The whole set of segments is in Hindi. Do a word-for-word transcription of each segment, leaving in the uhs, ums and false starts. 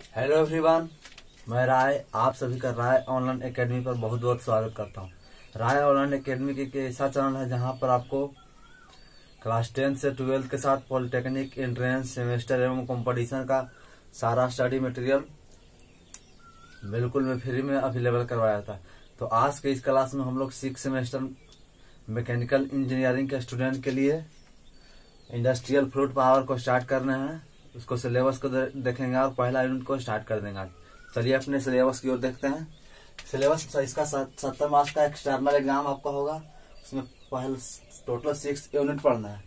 हेलो एवरीवन, मैं राय आप सभी का राय ऑनलाइन एकेडमी पर बहुत बहुत स्वागत करता हूं। राय ऑनलाइन एकेडमी के, के ऐसा चैनल है जहां पर आपको क्लास टेंथ से ट्वेल्थ के साथ पॉलिटेक्निक एंट्रेंस सेमेस्टर एवं कंपटीशन का सारा स्टडी मटेरियल बिल्कुल में फ्री में अवेलेबल करवाया था। तो आज के इस क्लास में हम लोग सिक्स सेमेस्टर मैकेनिकल इंजीनियरिंग के स्टूडेंट के लिए इंडस्ट्रियल फ्लूइड पावर को स्टार्ट करना है। उसको सिलेबस को देखेंगे और पहला यूनिट को स्टार्ट कर देंगे। चलिए अपने सिलेबस की ओर देखते हैं। सिलेबस इसका सत्तर मार्क्स का एक्सटर्नल एग्जाम आपका होगा। उसमें पहले टोटल सिक्स यूनिट पढ़ना है।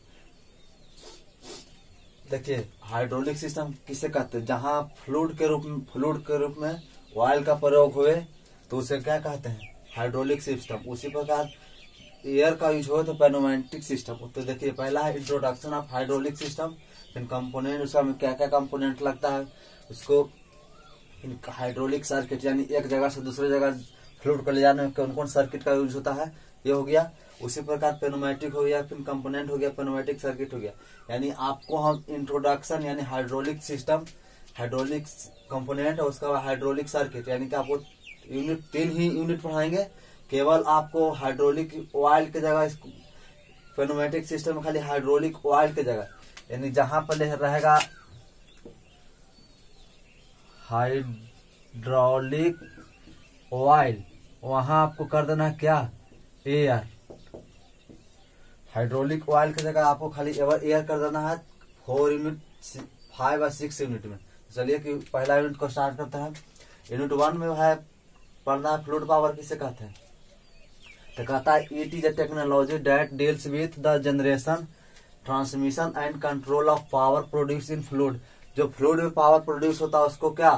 देखिए, हाइड्रोलिक सिस्टम किसे कहते हैं? जहां फ्लूइड के रूप में फ्लूइड के रूप में ऑयल का प्रयोग हुए तो उसे क्या कहते हैं? Hydraulic system. उसी प्रकार एयर का यूज हो तो पेनोमेटिक सिस्टम। तो देखिए, पहला है इंट्रोडक्शन ऑफ हाइड्रोलिक सिस्टम। फिर कंपोनेंट, उसका में क्या क्या कंपोनेंट लगता है उसको। हाइड्रोलिक सर्किट यानी एक जगह से दूसरे जगह फ्लूइड को ले जाने में कौन कौन सर्किट का यूज होता है, ये हो गया। उसी प्रकार पेनोमेटिक हो गया, फिर कंपोनेंट हो गया, पेनोमेटिक सर्किट हो गया। यानी आपको हम इंट्रोडक्शन यानी हाइड्रोलिक सिस्टम, हाइड्रोलिक कंपोनेंट और उसका हाइड्रोलिक सर्किट यानी कि आपको यूनिट तीन ही यूनिट पढ़ाएंगे। केवल आपको हाइड्रोलिक ऑयल की जगह, पेनोमेटिक सिस्टम में खाली हाइड्रोलिक ऑयल की जगह, यानी जहां पर रहेगा हाइड्रोलिक ऑयल वहां आपको कर देना है क्या? एयर। हाइड्रोलिक ऑयल की जगह आपको खाली एयर कर देना है फोर यूनिट, फाइव और सिक्स यूनिट में। चलिए कि पहला यूनिट को स्टार्ट करते हैं। यूनिट वन में है पढ़ना है फ्लूइड पावर किसे कहते हैं? तो कहता है it is a technology that deals with the generation, transmission and control of power produce in fluid. जो फ्लूइड में पावर प्रोड्यूस होता है उसको क्या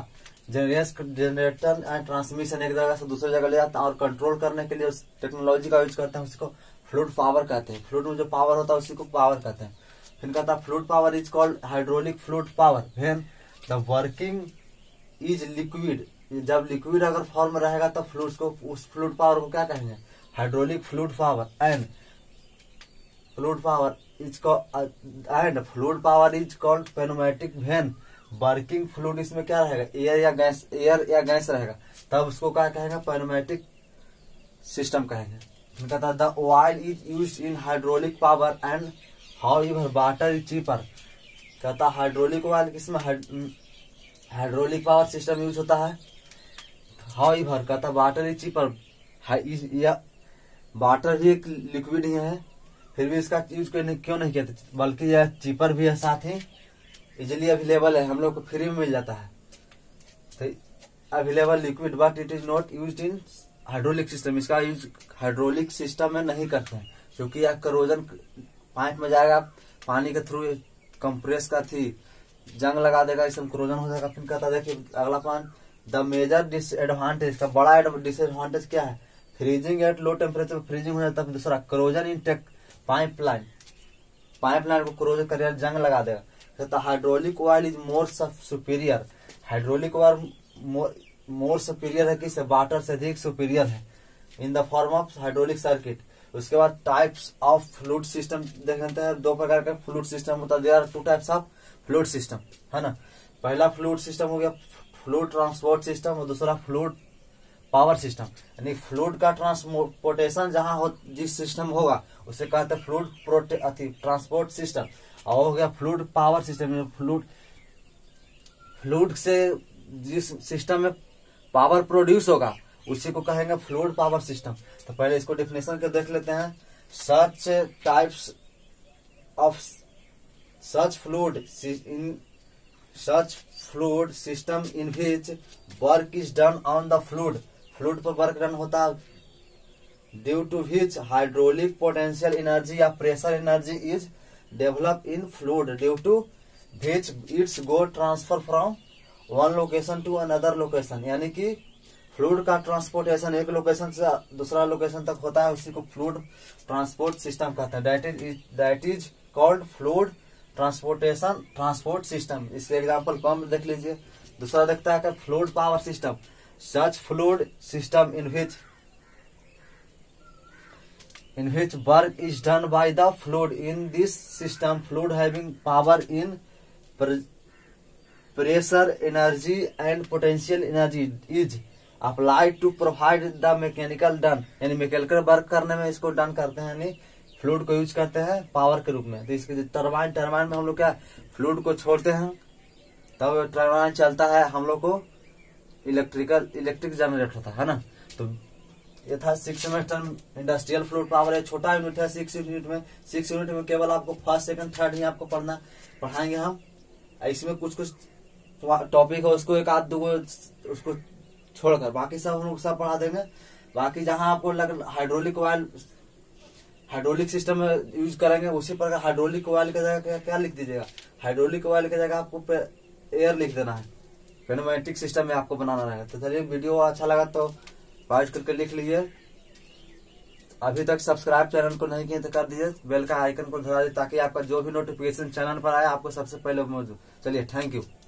जनरेटर एंड ट्रांसमिशन, एक जगह से दूसरी जगह ले जाता है और कंट्रोल करने के लिए उस टेक्नोलॉजी का यूज करते हैं, उसको फ्लूइड पावर कहते हैं। फ्लूइड में जो पावर होता है उसी को पावर कहते हैं। फिर कहता है fluid power is called hydraulic fluid power when the working is liquid. जब लिक्विड अगर फॉर्म रहेगा तो फ्लूइड को, उस फ्लूइड पावर को क्या कहेंगे? Hydraulic fluid power. And fluid power is and fluid power is called pneumatic when working fluid, इसमें क्या रहेगा? एयर या गैस, एयर या गैस रहेगा, तब उसको क्या कहेंगे? पेनोमेटिक सिस्टम कहेंगे। कहता है the oil is used in hydraulic power and however water is cheaper. कहता हाइड्रोलिक ऑयल किसमें? हाइड्रोलिक पावर सिस्टम यूज होता है। हाउ एवर कहता वाटर इज चीपर, या वाटर भी एक लिक्विड ही है, फिर भी इसका यूज करने क्यों नहीं कहते? बल्कि यह चीपर भी है, साथ ही इजिली अवेलेबल है, हम लोग को फ्री में मिल जाता है। तो available liquid but it is not used in hydraulic system. इसका यूज हाइड्रोलिक सिस्टम में नहीं करते हैं क्योंकि यह करोजन पाइप में जाएगा, पानी के थ्रू कंप्रेस का थी जंग लगा देगा, इसमें करोजन हो जाएगा। फिर कहता देखिए अगला पॉइंट, द मेजर डिसएडवांटेज, का बड़ा डिसएडवांटेज क्या है? Freezing at low temperature, freezing हो जाता है। दूसरा corrosion in take pipeline, pipeline को करोजन कर जंग लगा देगा। कहता hydraulic oil is more superior, hydraulic oil more superior है, किससे? वाटर से अधिक सुपीरियर है in the form of hydraulic circuit. उसके बाद टाइप्स ऑफ फ्लूइड सिस्टम देख लेते हैं। दो प्रकार का फ्लूइड सिस्टम होता है। There are two types of fluid system, है ना। पहला फ्लूइड सिस्टम हो गया फ्लूइड ट्रांसपोर्ट सिस्टम और दूसरा फ्लूइड पावर सिस्टम। यानी फ्लूइड का ट्रांसपोर्टेशन जहां हो, जिस सिस्टम होगा उसे कहते हैं फ्लूइड ट्रांसपोर्ट सिस्टम। और हो गया fluid power system. Fluid fluid से जिस सिस्टम में पावर प्रोड्यूस होगा उसी को कहेंगे फ्लूइड पावर सिस्टम। तो पहले इसको डेफिनेशन के देख लेते हैं। Such types of such fluid in such fluid system in which work is done on the fluid, fluid पर वर्क डन होता है। Due to which hydraulic potential energy या pressure energy is develop in fluid, due to which it's go transfer from one location to another location. यानी कि फ्लूइड का ट्रांसपोर्टेशन एक लोकेशन से दूसरा लोकेशन तक होता है, उसी को फ्लूइड ट्रांसपोर्ट सिस्टम कहते हैं। That is that is called fluid transportation transport system. इसके एग्जाम्पल कम देख लीजिए। दूसरा देखता है कि fluid power system, such fluid system in which in which work is done by the fluid. In this system, fluid having power in pressure energy and potential energy is applied to provide the mechanical done, यानी मैकेनिकल वर्क करने में इसको डन करते हैं, यानी फ्लूइड को यूज करते हैं पावर के रूप में। तो इसके टरबाइन टरबाइन में हम लोग क्या फ्लूइड को छोड़ते हैं, तब टरबाइन चलता है, हम लोग को इलेक्ट्रिकल इलेक्ट्रिक जनरेट होता है ना। तो ये था six semester industrial fluid power, है छोटा यूनिट है सिक्स यूनिट में। सिक्स यूनिट में केवल आपको फर्स्ट सेकंड थर्ड ही आपको पढ़ना पढ़ाएंगे हम। इसमें कुछ कुछ टॉपिक है उसको एक आध दो उसको छोड़कर बाकी सब हम लोग सब पढ़ा देंगे। बाकी जहां आपको लग हाइड्रोलिक ऑयल हाइड्रोलिक सिस्टम में यूज करेंगे, उसी प्रकार हाइड्रोलिक ऑयल की जगह क्या, क्या लिख दीजिएगा, हाइड्रोलिक ऑयल की जगह आपको एयर लिख देना है, पेनोमेट्रिक सिस्टम में आपको बनाना रहेगा। तो चलिए वीडियो अच्छा लगा तो पॉज करके लिख लीजिए। अभी तक सब्सक्राइब चैनल को नहीं किए तो कर दीजिए, बेल का आइकन को दबा दीजिए ताकि आपका जो भी नोटिफिकेशन चैनल पर आए आपको सबसे पहले मौजूद। चलिए थैंक यू।